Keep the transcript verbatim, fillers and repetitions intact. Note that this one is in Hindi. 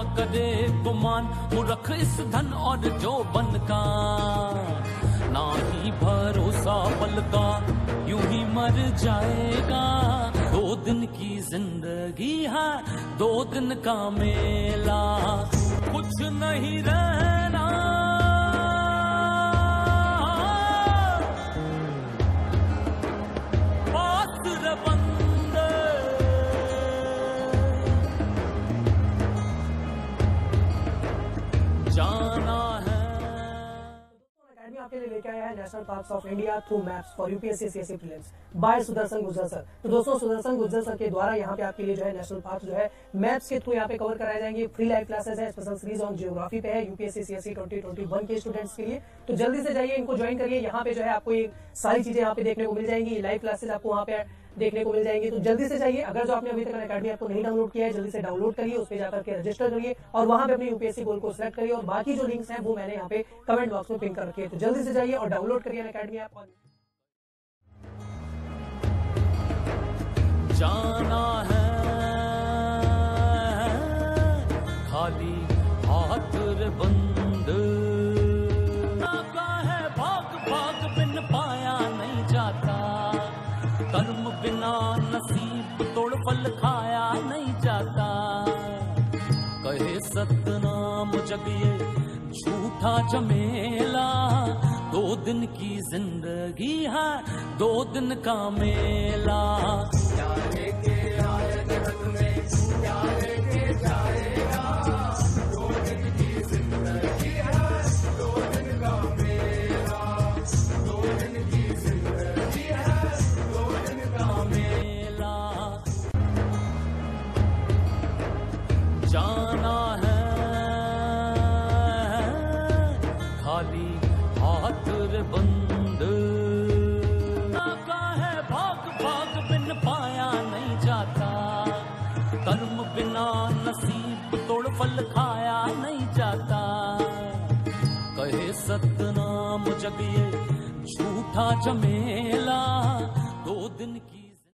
करे गुमान मूर्ख इस धन और जोबन का, ना ही भरोसा पल का यूं ही मर जाएगा। दो दिन की जिंदगी है, दो दिन का मेला, कुछ नहीं रहना पात्र बंदे। जाना है अकेडमी आपके लिए लेके आया है national parks of India through maps for UPSC CSC prelims by Sudarshan Gujjar sir. तो दोस्तों सुदर्शन गुज्जर सर के द्वारा यहाँ पे आपके लिए जो है नेशनल पार्क जो है मैप्स के थ्रू यहाँ पे कवर कराए जाएंगे। फ्री लाइव क्लासेस है, स्पेशल सीरीज ऑन जियोग्राफी पे है UPSC CSC twenty twenty one के स्टूडेंट्स के लिए। तो जल्दी से जाइए, इनको ज्वाइन करिए। यहाँ पे जो है आपको ये सारी चीजें यहाँ पे देखने को मिल जाएंगी, लाइव क्लासेस आपको वहाँ पे देखने को मिल जाएंगी। तो जल्दी से जाइए, अगर जो आपने अभी तक अकेडमी आपको नहीं डाउनलोड किया है जल्दी से डाउनलोड करिए, उस पर जाकर के रजिस्टर करिए और वहां पे अपने यूपीएससी गोल को सिलेक्ट करिए। और बाकी जो लिंक्स हैं वो मैंने यहाँ पे कमेंट बॉक्स में पिन कर रखी है। तो जल्दी से जाइए और डाउनलोड करिए अकेडमी ऐप। जाना है खाली हाथ रे बंद, है भाग भाग बिन पाया नहीं जाता, कर्म बिना नसीब तोड़ फल खाया नहीं जाता। कहे सतनाम जग ये झूठा झमेला, दो दिन की जिंदगी है, दो दिन का मेला। जाना है खाली हाथ रे बंद, है भाग भाग बिन पाया नहीं जाता, कर्म बिना नसीब तोड़ फल खाया नहीं जाता। कहे सतनाम जग ये झूठा झमेला,